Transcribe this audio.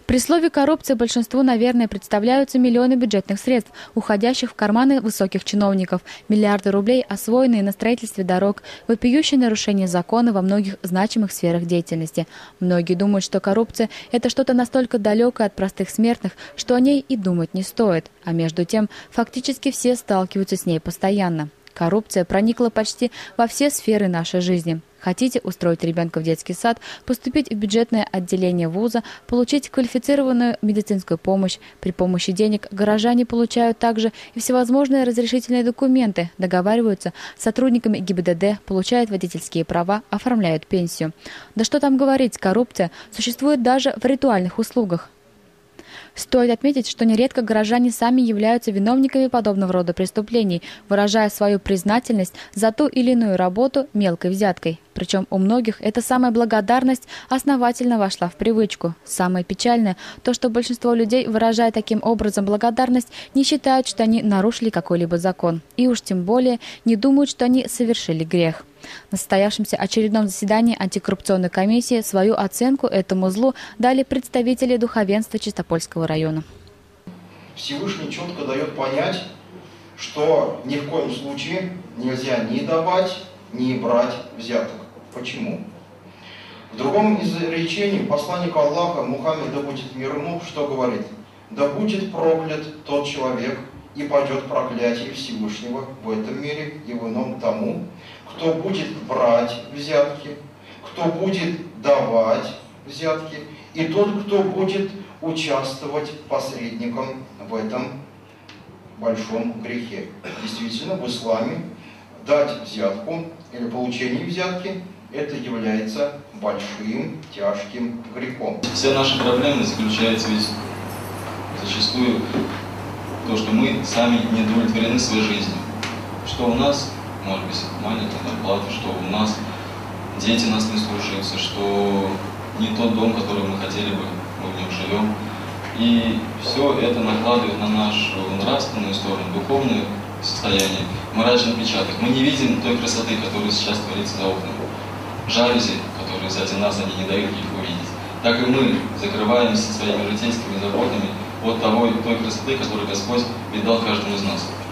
При слове «коррупция» большинству, наверное, представляются миллионы бюджетных средств, уходящих в карманы высоких чиновников, миллиарды рублей, освоенные на строительстве дорог, вопиющее нарушение закона во многих значимых сферах деятельности. Многие думают, что коррупция – это что-то настолько далекое от простых смертных, что о ней и думать не стоит. А между тем, фактически все сталкиваются с ней постоянно. Коррупция проникла почти во все сферы нашей жизни. Хотите устроить ребенка в детский сад, поступить в бюджетное отделение вуза, получить квалифицированную медицинскую помощь. При помощи денег горожане получают также и всевозможные разрешительные документы, договариваются с сотрудниками ГИБДД, получают водительские права, оформляют пенсию. Да что там говорить, коррупция существует даже в ритуальных услугах. Стоит отметить, что нередко горожане сами являются виновниками подобного рода преступлений, выражая свою признательность за ту или иную работу мелкой взяткой. Причем у многих эта самая благодарность основательно вошла в привычку. Самое печальное – то, что большинство людей, выражая таким образом благодарность, не считают, что они нарушили какой-либо закон. И уж тем более не думают, что они совершили грех. На состоявшемся очередном заседании антикоррупционной комиссии свою оценку этому злу дали представители духовенства Чистопольского района. Всевышний четко дает понять, что ни в коем случае нельзя ни давать, ни брать взяток. Почему? В другом изречении посланник Аллаха Мухаммед, да будет мир ему, что говорит? Да будет проклят тот человек, и пойдет проклятие Всевышнего в этом мире и в ином тому, кто будет брать взятки, кто будет давать взятки, и тот, кто будет участвовать посредником в этом большом грехе. Действительно, в исламе дать взятку или получение взятки – это является большим, тяжким грехом. Все наши проблемы заключаются ведь зачастую в том, что мы сами не удовлетворены своей жизнью. Что у нас, может быть, маленькая зарплата, что у нас дети нас не слушаются, что не тот дом, который мы хотели бы, мы в нем живем. И все это накладывает на нашу нравственную сторону, духовное состояние. Моральный отпечаток. Мы не видим той красоты, которая сейчас творится за окнами. Жалюзи, которые сзади нас, они не дают их увидеть. Так и мы закрываемся своими житейскими заботами от той красоты, которую Господь дал каждому из нас.